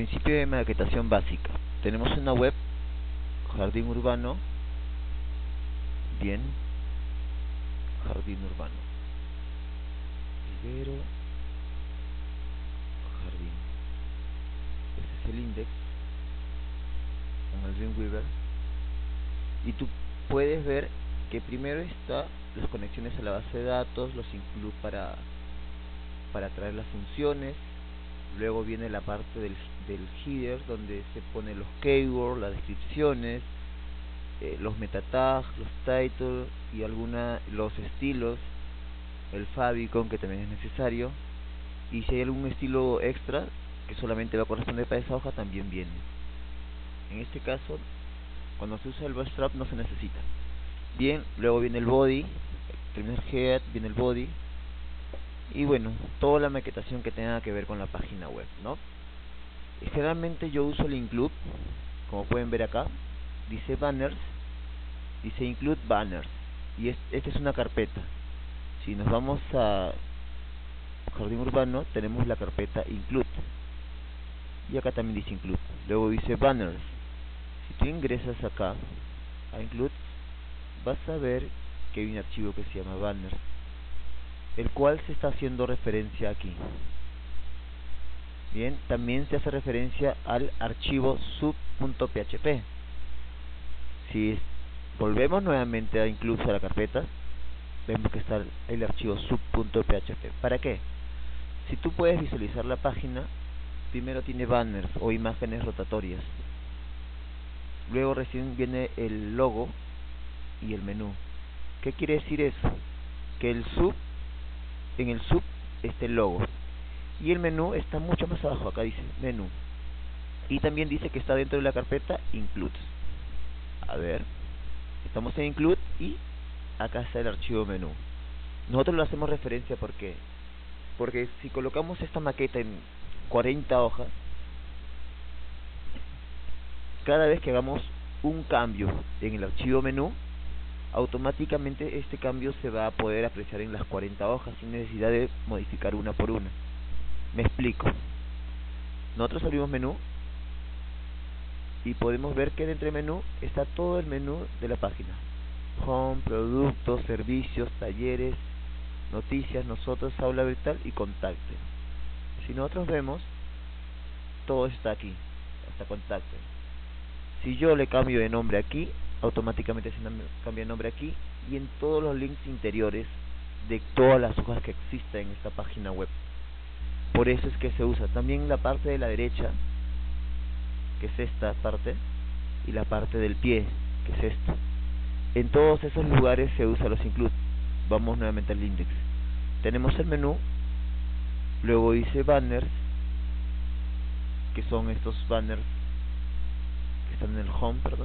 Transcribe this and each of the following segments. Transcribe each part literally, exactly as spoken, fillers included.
Principio de maquetación básica. Tenemos una web, jardín urbano, bien, jardín urbano, vivero, jardín. Este es el index con el Dreamweaver, y tú puedes ver que primero está las conexiones a la base de datos, los include para para traer las funciones. Luego viene la parte del, del header, donde se ponen los keywords, las descripciones, eh, los meta tags, los titles y alguna, los estilos, el favicon, que también es necesario, y si hay algún estilo extra que solamente va a corresponder para esa hoja, también viene. En este caso, cuando se usa el bootstrap no se necesita. Bien, luego viene el body, el primer head, viene el body, y bueno, toda la maquetación que tenga que ver con la página web, ¿no? Y generalmente yo uso el include, como pueden ver acá, dice banners, dice include banners, y es, esta es una carpeta. Si nos vamos a jardín urbano, tenemos la carpeta include, y acá también dice include. Luego dice banners. Si tú ingresas acá a include, vas a ver que hay un archivo que se llama banners, el cual se está haciendo referencia aquí. Bien, también se hace referencia al archivo sub.php. Si volvemos nuevamente a incluso a la carpeta, vemos que está el archivo sub.php. ¿Para qué? Si tú puedes visualizar la página, primero tiene banners o imágenes rotatorias. Luego recién viene el logo y el menú. ¿Qué quiere decir eso? Que el sub, en el sub está el logo, y el menú está mucho más abajo. Acá dice menú, y también dice que está dentro de la carpeta include. A ver, estamos en include y acá está el archivo menú. Nosotros lo hacemos referencia porque porque si colocamos esta maqueta en cuarenta hojas, cada vez que hagamos un cambio en el archivo menú, automáticamente este cambio se va a poder apreciar en las cuarenta hojas sin necesidad de modificar una por una. Me explico. Nosotros abrimos menú y podemos ver que dentro del menú está todo el menú de la página: home, productos, servicios, talleres, noticias, nosotros, aula virtual y contacto. Si nosotros vemos, todo está aquí, hasta contacto. Si yo le cambio de nombre aquí, automáticamente se cambia de nombre aquí y en todos los links interiores de todas las hojas que existen en esta página web. Por eso es que se usa también la parte de la derecha, que es esta parte, y la parte del pie, que es esto. En todos esos lugares se usa los include. Vamos nuevamente al index. Tenemos el menú, luego dice banners, que son estos banners que están en el home, perdón.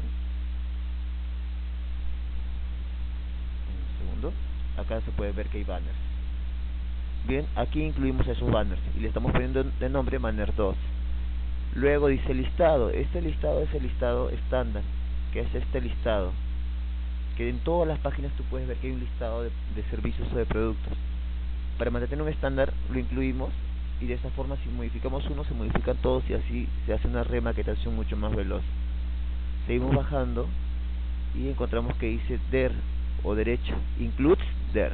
Un segundo. Acá se puede ver que hay banners. Bien, aquí incluimos esos banners y le estamos poniendo de nombre banner dos. Luego dice listado. Este listado es el listado estándar, que es este listado, que en todas las páginas tú puedes ver que hay un listado de, de servicios o de productos. Para mantener un estándar lo incluimos, y de esta forma si modificamos uno se modifican todos, y así se hace una remaquetación mucho más veloz. Seguimos bajando y encontramos que dice der o derecho, includes der,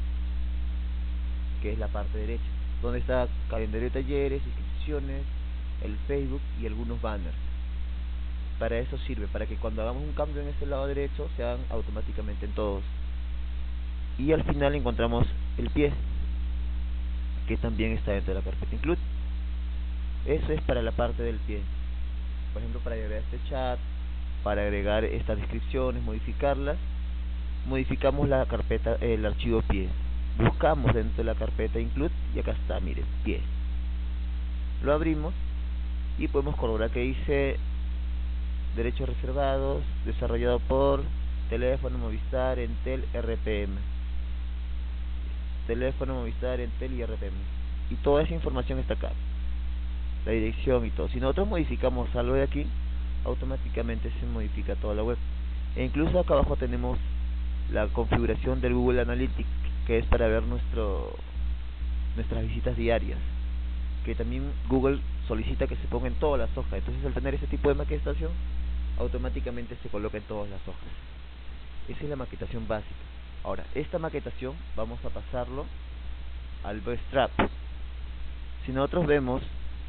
que es la parte derecha, donde está calendario de talleres, inscripciones, el Facebook y algunos banners. Para eso sirve, para que cuando hagamos un cambio en este lado derecho se hagan automáticamente en todos. Y al final encontramos el pie, que también está dentro de la carpeta include. Eso es para la parte del pie. Por ejemplo, para agregar este chat, para agregar estas descripciones, modificarlas, modificamos la carpeta, el archivo pie. Buscamos dentro de la carpeta include y acá está, miren, pie. Lo abrimos y podemos corroborar que dice derechos reservados, desarrollado por teléfono, Movistar, Entel, R P M. Teléfono, Movistar, Entel y R P M. Y toda esa información está acá, la dirección y todo. Si nosotros modificamos algo de aquí, automáticamente se modifica toda la web. E incluso acá abajo tenemos la configuración del Google Analytics, que es para ver nuestro nuestras visitas diarias, que también Google solicita que se ponga en todas las hojas. Entonces, al tener ese tipo de maquetación, automáticamente se coloca en todas las hojas. Esa es la maquetación básica. Ahora, esta maquetación vamos a pasarlo al Bootstrap. Si nosotros vemos,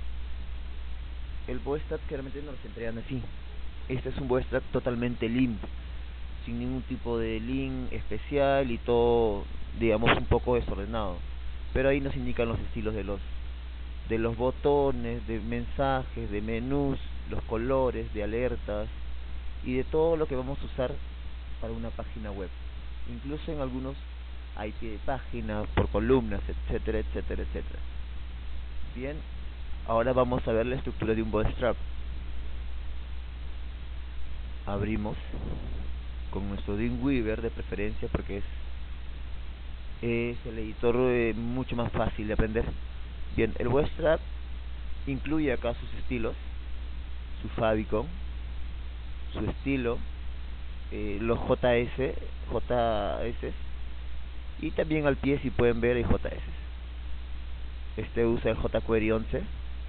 el Bootstrap claramente nos lo entregan así. Este es un Bootstrap totalmente limpio, sin ningún tipo de link especial y todo, digamos, un poco desordenado. Pero ahí nos indican los estilos de los de los botones, de mensajes, de menús, los colores, de alertas y de todo lo que vamos a usar para una página web. Incluso en algunos hay pie de página, por columnas, etcétera, etcétera, etcétera. Bien, ahora vamos a ver la estructura de un Bootstrap. Abrimos con nuestro Dreamweaver de preferencia, porque es, es el editor eh, mucho más fácil de aprender. Bien, el Bootstrap incluye acá sus estilos, su favicon, su estilo, eh, los J S, J S, y también al pie, si pueden ver, hay J S. Este usa el jQuery once.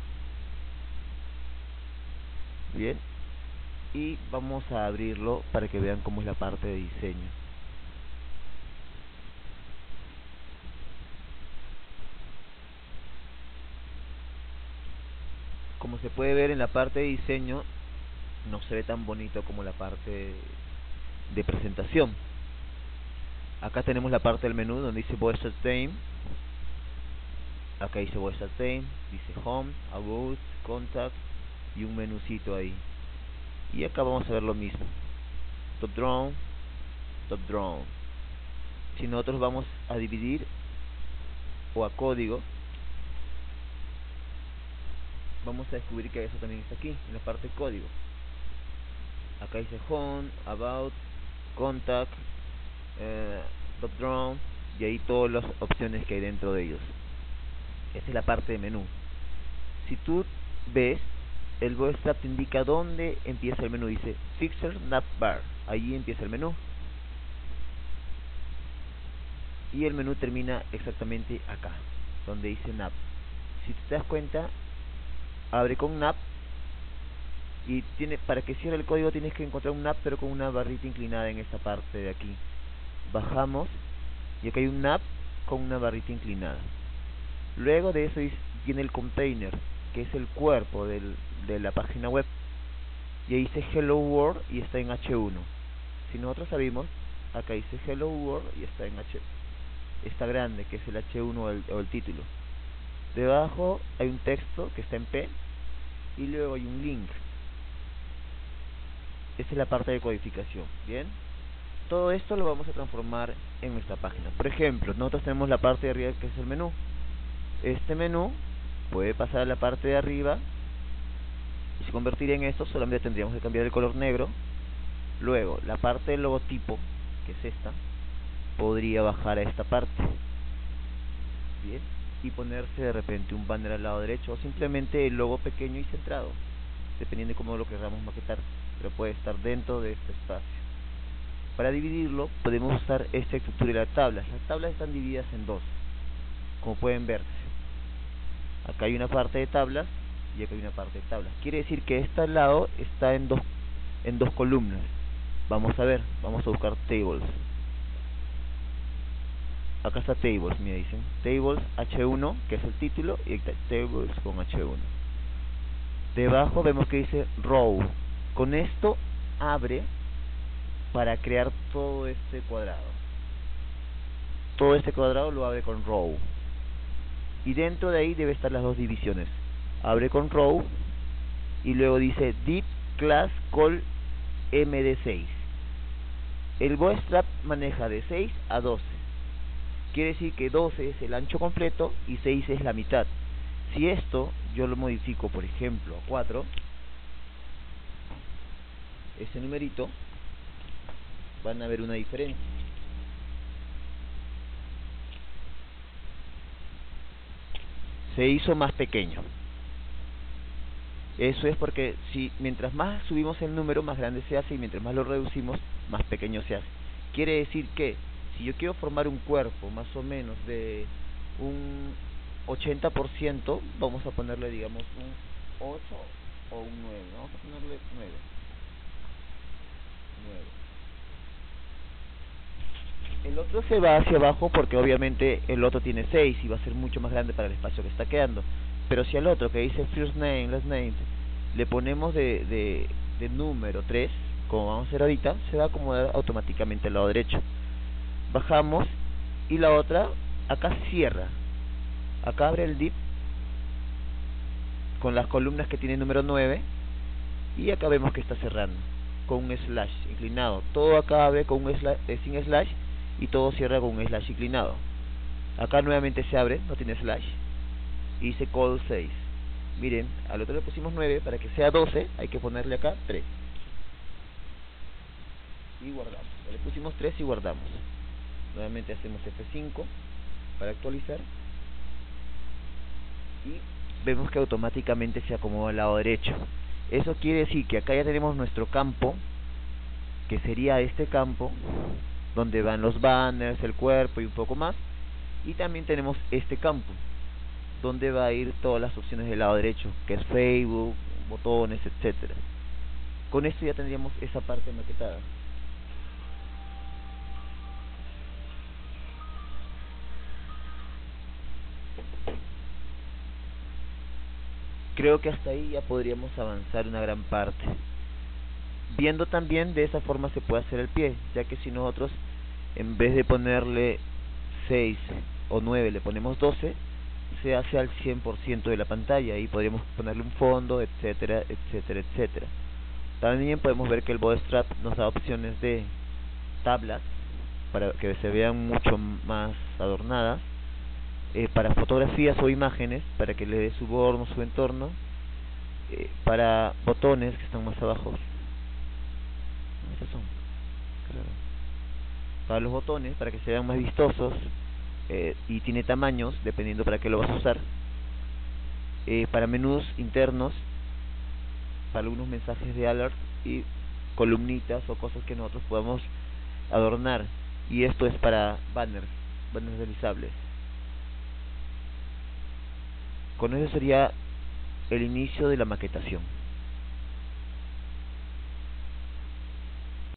Bien, y vamos a abrirlo para que vean cómo es la parte de diseño. Como se puede ver en la parte de diseño, no se ve tan bonito como la parte de presentación. Acá tenemos la parte del menú donde dice Bootstrap Theme. Acá dice Bootstrap Theme, dice Home, About, Contact y un menucito ahí. Y acá vamos a ver lo mismo. Top Drawn, Top Drawn. Si nosotros vamos a dividir o a código, vamos a descubrir que eso también está aquí, en la parte de código. Acá dice Home, About, Contact, eh, Top Drawn, y ahí todas las opciones que hay dentro de ellos. Esta es la parte de menú. Si tú ves, el Bootstrap te indica dónde empieza el menú. Dice Fixer Navbar, ahí empieza el menú. Y el menú termina exactamente acá, donde dice Nav. Si te das cuenta, abre con Nav. Y tiene, para que cierre el código tienes que encontrar un nav, pero con una barrita inclinada en esta parte de aquí. Bajamos y acá hay un nav con una barrita inclinada. Luego de eso viene el container, que es el cuerpo del, de la página web. Y ahí dice Hello World y está en H uno. Si nosotros abrimos, acá dice Hello World y está en H, está grande, que es el H uno o el, o el título. Debajo hay un texto que está en P y luego hay un link. Esta es la parte de codificación. Bien, todo esto lo vamos a transformar en nuestra página. Por ejemplo, nosotros tenemos la parte de arriba, que es el menú. Este menú puede pasar a la parte de arriba y se convertiría en esto. Solamente tendríamos que cambiar el color negro. Luego la parte del logotipo, que es esta, podría bajar a esta parte. Bien, y ponerse de repente un banner al lado derecho, o simplemente el logo pequeño y centrado, dependiendo de cómo lo queramos maquetar, pero puede estar dentro de este espacio. Para dividirlo podemos usar esta estructura de las tablas. Las tablas están divididas en dos, como pueden ver. Acá hay una parte de tablas y acá hay una parte de tablas. Quiere decir que este lado está en dos, en dos columnas. Vamos a ver, vamos a buscar tables. Acá está tables, me dicen. Tables H uno, que es el título, y está tables con H uno. Debajo vemos que dice row. Con esto abre para crear todo este cuadrado. Todo este cuadrado lo abre con row. Y dentro de ahí debe estar las dos divisiones. Abre con row y luego dice div class call M D seis. El Bootstrap maneja de seis a doce. Quiere decir que doce es el ancho completo y seis es la mitad. Si esto yo lo modifico, por ejemplo, a cuatro, ese numerito, van a ver una diferencia. Se hizo más pequeño. Eso es porque si mientras más subimos el número, más grande se hace, y mientras más lo reducimos, más pequeño se hace. Quiere decir que si yo quiero formar un cuerpo más o menos de un ochenta por ciento, vamos a ponerle, digamos, un ocho o un nueve. Vamos a ponerle nueve. nueve. El otro se va hacia abajo porque obviamente el otro tiene seis y va a ser mucho más grande para el espacio que está quedando. Pero si al otro que dice first name, last name, le ponemos de, de, de número tres, como vamos a hacer ahorita, se va a acomodar automáticamente al lado derecho. Bajamos y la otra acá cierra. Acá abre el div con las columnas que tiene número nueve y acá vemos que está cerrando con un slash inclinado. Todo acá abre con un slash, eh, sin slash, y todo cierra con un slash inclinado. Acá nuevamente se abre, no tiene slash, y dice call seis. Miren, al otro le pusimos nueve, para que sea doce hay que ponerle acá tres y guardamos. Le pusimos tres y guardamos. Nuevamente hacemos F cinco para actualizar y vemos que automáticamente se acomoda al lado derecho. Eso quiere decir que acá ya tenemos nuestro campo, que sería este campo donde van los banners, el cuerpo y un poco más, y también tenemos este campo donde va a ir todas las opciones del lado derecho, que es Facebook, botones, etcétera. Con esto ya tendríamos esa parte maquetada. Creo que hasta ahí ya podríamos avanzar una gran parte. Viendo también de esa forma se puede hacer el pie, ya que si nosotros en vez de ponerle seis o nueve le ponemos doce, se hace al cien por ciento de la pantalla y podríamos ponerle un fondo, etcétera, etcétera, etcétera. También podemos ver que el Bootstrap nos da opciones de tablas para que se vean mucho más adornadas, eh, para fotografías o imágenes, para que le dé su borno, su entorno, eh, para botones que están más abajo. Estos son, claro. Para los botones, para que se vean más vistosos, eh, y tiene tamaños dependiendo para qué lo vas a usar. Eh, para menús internos, para algunos mensajes de alert y columnitas o cosas que nosotros podamos adornar. Y esto es para banners, banners deslizables. Con eso sería el inicio de la maquetación.